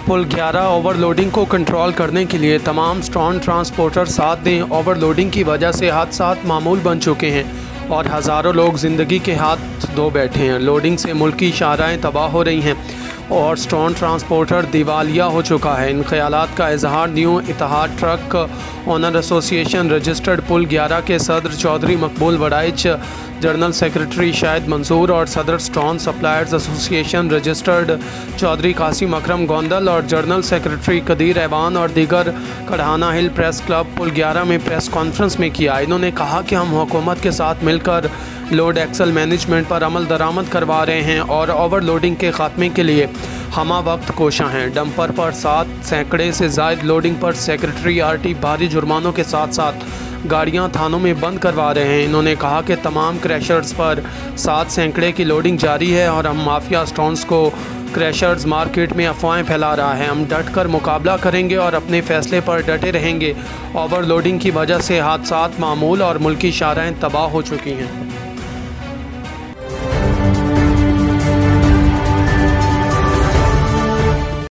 पुल 11 overloading को control करने के लिए तमाम स्ट्रॉन्ग ट्रांसपोर्टर साथ दें। ओवरलोडिंग की वजह से हादसात मामूल बन चुके हैं और हज़ारों लोग ज़िंदगी के हाथ धो बैठे हैं। लोडिंग से मुल्की शाहराहें तबाह हो रही हैं और स्ट्रॉन्ग ट्रांसपोर्टर दिवालिया हो चुका है। इन ख्यालात का इजहार new Ittehad truck owner association registered पुल 11 के सदर चौधरी मकबूल वड़ाइच, जनरल सेक्रेटरी शाहिद मंसूर और सदर strong suppliers association registered Chaudhry Qasim Akram Gondal और जनरल सेक्रेटरी कदीर ऐवान और दीगर कढ़ाना हिल प्रेस क्लब पुल 11 में प्रेस कॉन्फ्रेंस में किया। इन्होंने कहा कि हम हुकूमत के साथ मिलकर लोड एक्सल मैनेजमेंट पर अमल दरामद करवा रहे हैं और ओवरलोडिंग के खात्मे के लिए हमा वक्त कोशा हैं। डंपर पर 7 सैकड़े से ज़ायद लोडिंग पर सेक्रेटरी आरटी भारी जुर्मानों के साथ साथ गाड़ियां थानों में बंद करवा रहे हैं। इन्होंने कहा कि तमाम क्रैशर्स पर 7 सैकड़े की लोडिंग जारी है और हम माफिया स्टोन्स को क्रैशर्स मार्केट में अफवाहें फैला रहा है। हम डट कर मुकाबला करेंगे और अपने फ़ैसले पर डटे रहेंगे। ओवरलोडिंग की वजह से हादसात मामूल और मुल्की शाहराहें तबाह हो चुकी हैं।